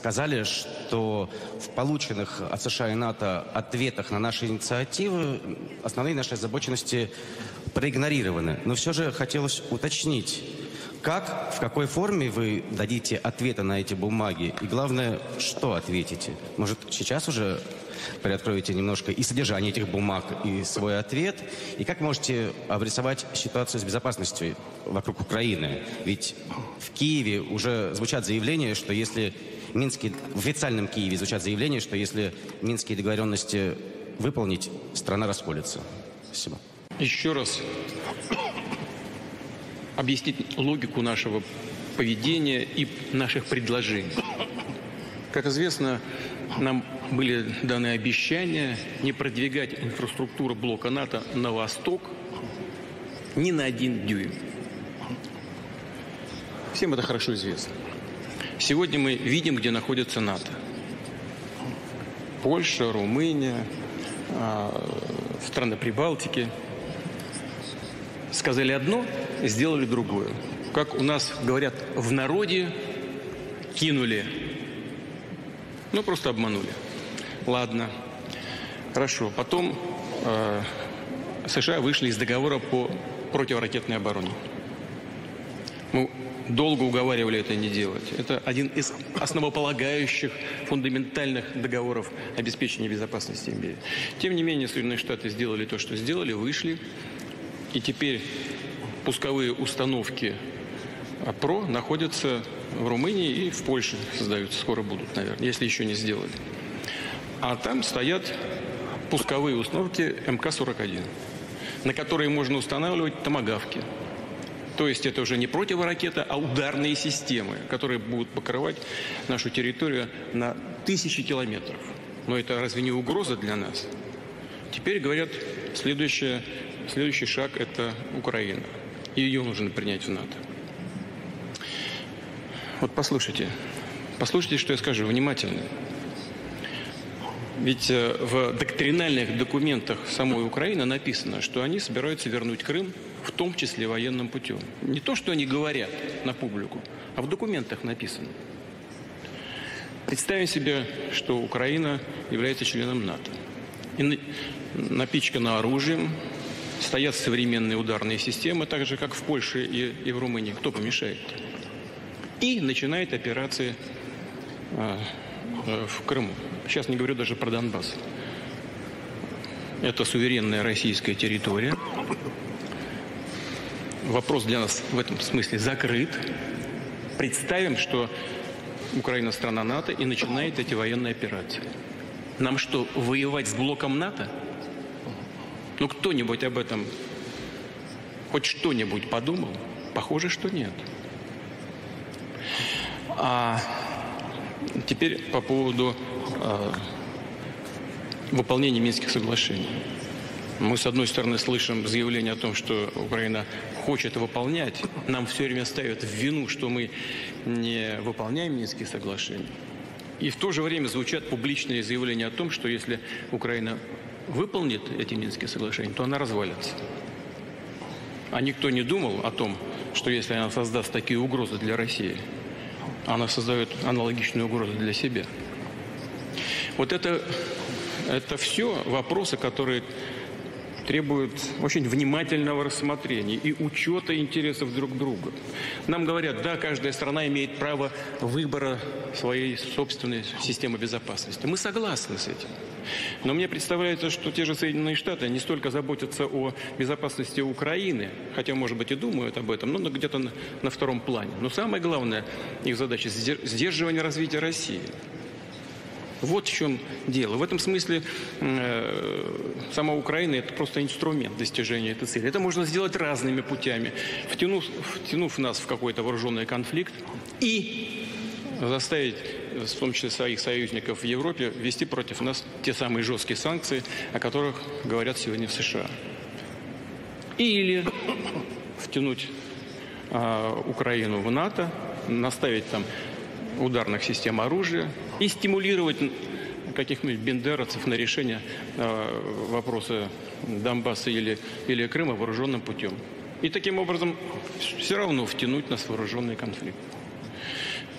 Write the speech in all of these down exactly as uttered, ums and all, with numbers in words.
сказали, что в полученных от США и НАТО ответах на наши инициативы основные наши озабоченности проигнорированы. Но все же хотелось уточнить, как, в какой форме вы дадите ответы на эти бумаги? И главное, что ответите? Может, сейчас уже приоткроете немножко и содержание этих бумаг, и свой ответ? И как можете обрисовать ситуацию с безопасностью вокруг Украины? Ведь в Киеве уже звучат заявления, что если Минские, в официальном Киеве звучат заявления, что если минские договоренности выполнить, страна расколется. Спасибо. Еще раз объяснить логику нашего поведения и наших предложений. Как известно, нам были даны обещания не продвигать инфраструктуру блока НАТО на восток ни на один дюйм. Всем это хорошо известно. Сегодня мы видим, где находится НАТО. Польша, Румыния, страны Прибалтики. Сказали одно, сделали другое. Как у нас говорят в народе, кинули. Ну, просто обманули. Ладно, хорошо. Потом э, США вышли из договора по противоракетной обороне. Мы долго уговаривали это не делать. Это один из основополагающих, фундаментальных договоров обеспечения безопасности империи. Тем не менее, Соединенные Штаты сделали то, что сделали, вышли. И теперь пусковые установки ПРО находятся в Румынии и в Польше создаются. Скоро будут, наверное, если еще не сделали. А там стоят пусковые установки эм ка сорок один, на которые можно устанавливать томагавки. То есть это уже не противоракета, а ударные системы, которые будут покрывать нашу территорию на тысячи километров. Но это разве не угроза для нас? Теперь говорят, следующее, следующий шаг – это Украина. И ее нужно принять в НАТО. Вот послушайте, послушайте, что я скажу, внимательно. Ведь в доктринальных документах самой Украины написано, что они собираются вернуть Крым, в том числе военным путем. Не то, что они говорят на публику, а в документах написано. Представим себе, что Украина является членом НАТО. И напичкана оружием, стоят современные ударные системы, так же, как в Польше и, и в Румынии. Кто помешает? И начинает операции э, э, в Крыму. Сейчас не говорю даже про Донбасс. Это суверенная российская территория. Вопрос для нас в этом смысле закрыт. Представим, что Украина страна НАТО и начинает эти военные операции. Нам что, воевать с блоком НАТО? Ну, кто-нибудь об этом хоть что-нибудь подумал? Похоже, что нет. А теперь по поводу э, выполнения Минских соглашений. Мы, с одной стороны, слышим заявление о том, что Украина хочет выполнять. Нам все время ставят в вину, что мы не выполняем Минские соглашения. И в то же время звучат публичные заявления о том, что если Украина выполнит эти Минские соглашения, то она развалится. А никто не думал о том, что если она создаст такие угрозы для России, она создает аналогичную угрозу для себя. Вот это, это все вопросы, которые требуют очень внимательного рассмотрения и учета интересов друг друга. Нам говорят, да, каждая страна имеет право выбора своей собственной системы безопасности. Мы согласны с этим. Но мне представляется, что те же Соединенные Штаты не столько заботятся о безопасности Украины, хотя, может быть, и думают об этом, но где-то на, на втором плане. Но самое главное, их задача – сдерживание развития России. Вот в чем дело. В этом смысле э, сама Украина – это просто инструмент достижения этой цели. Это можно сделать разными путями, втянув, втянув нас в какой-то вооруженный конфликт и заставить, в том числе своих союзников в Европе, ввести против нас те самые жесткие санкции, о которых говорят сегодня в США. Или втянуть э, Украину в НАТО, наставить там ударных систем оружия и стимулировать каких-нибудь бендеровцев на решение э, вопроса Донбасса или, или Крыма вооруженным путем. И таким образом все равно втянуть нас в вооруженный конфликт.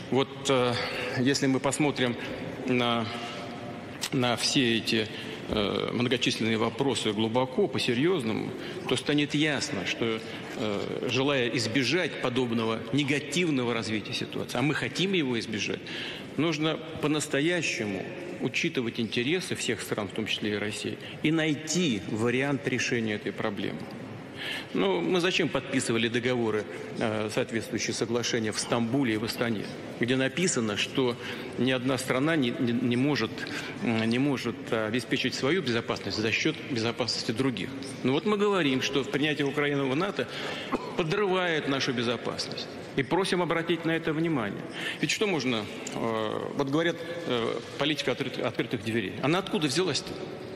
Вот э, если мы посмотрим на, на все эти э, многочисленные вопросы глубоко, по-серьезному, то станет ясно, что э, желая избежать подобного негативного развития ситуации, а мы хотим его избежать, нужно по-настоящему учитывать интересы всех стран, в том числе и России, и найти вариант решения этой проблемы. Ну, мы зачем подписывали договоры, соответствующие соглашения в Стамбуле и в Астане, где написано, что ни одна страна не, не, не, может, не может обеспечить свою безопасность за счет безопасности других. Ну вот мы говорим, что принятие Украины в НАТО подрывает нашу безопасность. И просим обратить на это внимание. Ведь что можно, вот говорят, политика открытых, открытых дверей. Она откуда взялась-то?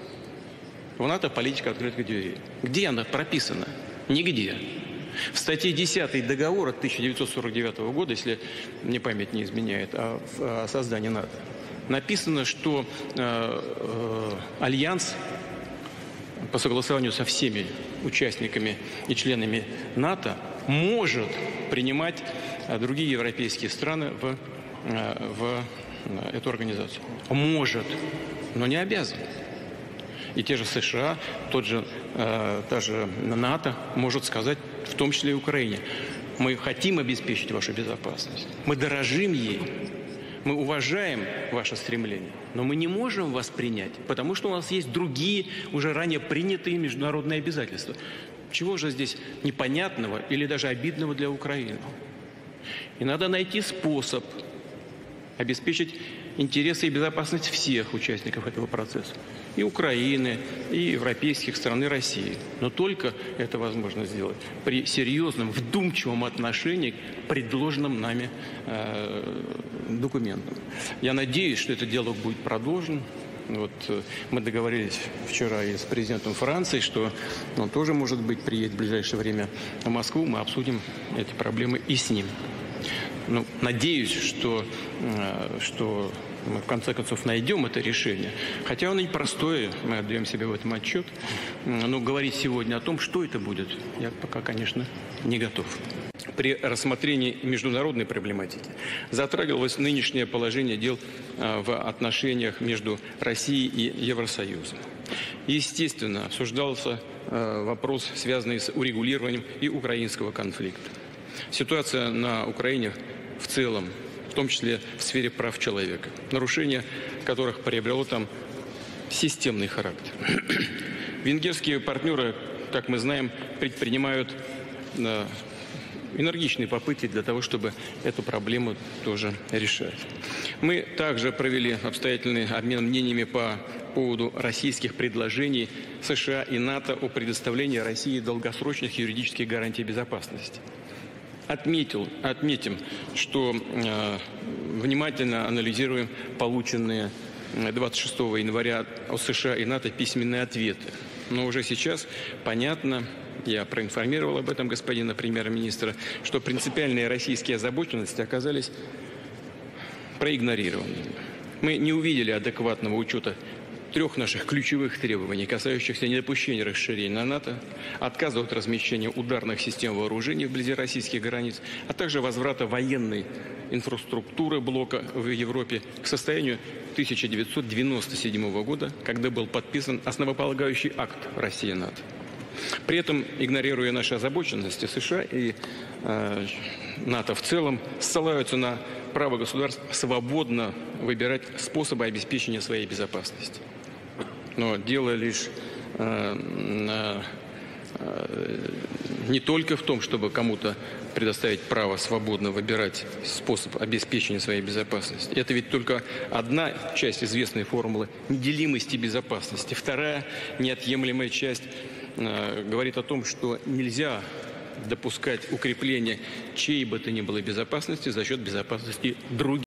В НАТО политика открытых дверей. Где она прописана? Нигде. В статье десятой договора тысяча девятьсот сорок девятого года, если мне память не изменяет, о, о создании НАТО, написано, что э, э, Альянс по согласованию со всеми участниками и членами НАТО может принимать другие европейские страны в, в эту организацию. Может, но не обязан. И те же США, тот же, э, та же НАТО может сказать, в том числе и Украине, мы хотим обеспечить вашу безопасность, мы дорожим ей, мы уважаем ваше стремление, но мы не можем вас принять, потому что у нас есть другие, уже ранее принятые международные обязательства. Чего же здесь непонятного или даже обидного для Украины? И надо найти способ обеспечить интересы и безопасность всех участников этого процесса. И Украины, и европейских стран, и России. Но только это возможно сделать при серьезном, вдумчивом отношении к предложенным нами э, документам. Я надеюсь, что этот диалог будет продолжен. Вот э, мы договорились вчера и с президентом Франции, что он тоже, может быть, приедет в ближайшее время в Москву. Мы обсудим эти проблемы и с ним. Ну, надеюсь, что, э, что мы в конце концов найдем это решение. Хотя оно непростое, мы отдаем себе в этом отчет. Но говорить сегодня о том, что это будет, я пока, конечно, не готов. При рассмотрении международной проблематики затрагивалось нынешнее положение дел в отношениях между Россией и Евросоюзом. Естественно, обсуждался вопрос, связанный с урегулированием и украинского конфликта. Ситуация на Украине в целом, в том числе в сфере прав человека, нарушение которых приобрело там системный характер. Венгерские партнеры, как мы знаем, предпринимают энергичные попытки для того, чтобы эту проблему тоже решать. Мы также провели обстоятельный обмен мнениями по поводу российских предложений США и НАТО о предоставлении России долгосрочных юридических гарантий безопасности. Отметил, отметим, что э, внимательно анализируем полученные двадцать шестого января от США и НАТО письменные ответы. Но уже сейчас понятно, я проинформировал об этом господина премьер-министра, что принципиальные российские озабоченности оказались проигнорированными. Мы не увидели адекватного учета трех наших ключевых требований, касающихся недопущения расширения на НАТО, отказа от размещения ударных систем вооружений вблизи российских границ, а также возврата военной инфраструктуры блока в Европе к состоянию тысяча девятьсот девяносто седьмого года, когда был подписан основополагающий акт России-НАТО. При этом, игнорируя наши озабоченности, США и э, НАТО в целом ссылаются на право государств свободно выбирать способы обеспечения своей безопасности. Но дело лишь э, э, не только в том, чтобы кому-то предоставить право свободно выбирать способ обеспечения своей безопасности. Это ведь только одна часть известной формулы неделимости безопасности. Вторая неотъемлемая часть э, говорит о том, что нельзя допускать укрепление чьей бы то ни было безопасности за счет безопасности других.